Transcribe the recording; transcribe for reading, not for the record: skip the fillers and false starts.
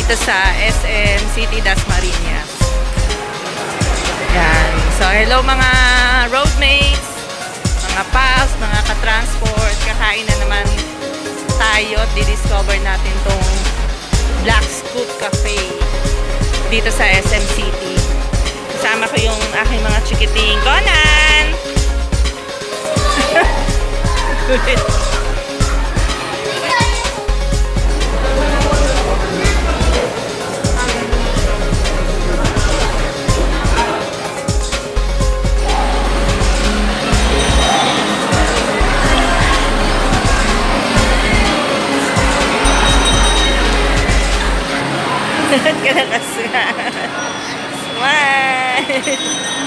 dito sa SM City Dasmariñas. Yan. So, hello mga roadmates, mga pals, mga ka-transport. Kakain na naman tayo at didiscover natin tong Black Scoop Cafe dito sa SM City. Kasama ko yung aking mga chikiting. Conan! Smile!